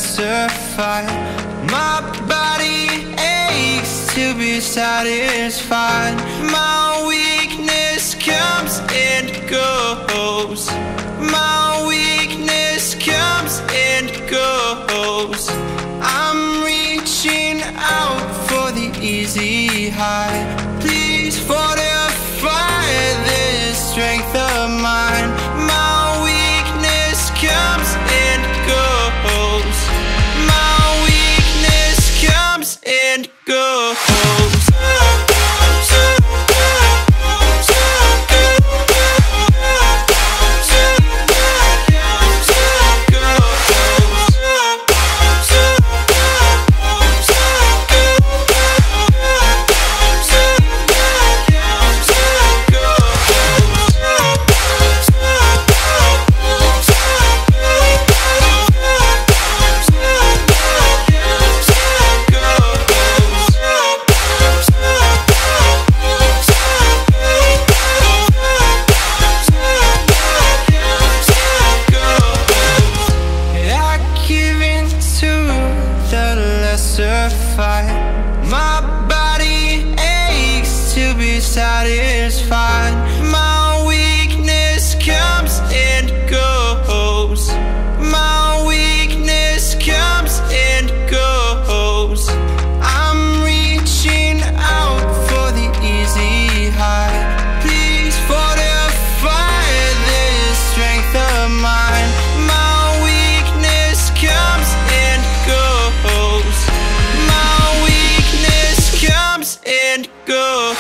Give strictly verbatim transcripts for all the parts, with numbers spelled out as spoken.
classified. My body aches to be satisfied. My weakness comes and goes. My weakness comes and goes. I'm reaching out for the easy high. Please fortify this strength of mine. My weakness comes and goes. My weakness comes and goes. My body aches to be satisfied. My weakness comes and goes. My weakness comes and goes. I'm reaching out for the easy high. Please fortify this strength of mine. My weakness comes and goes. And go.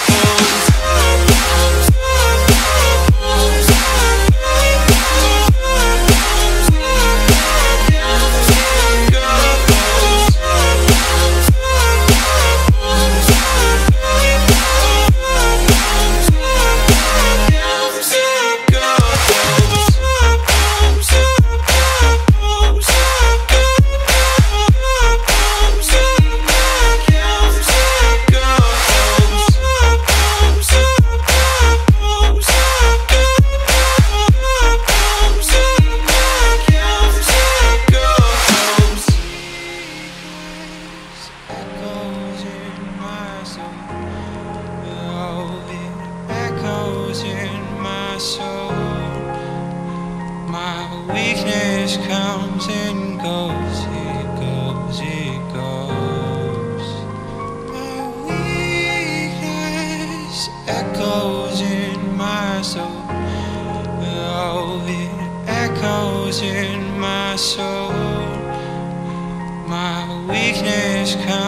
My weakness comes and goes, it goes, it goes. My weakness echoes in my soul. Oh, it echoes in my soul. My weakness comes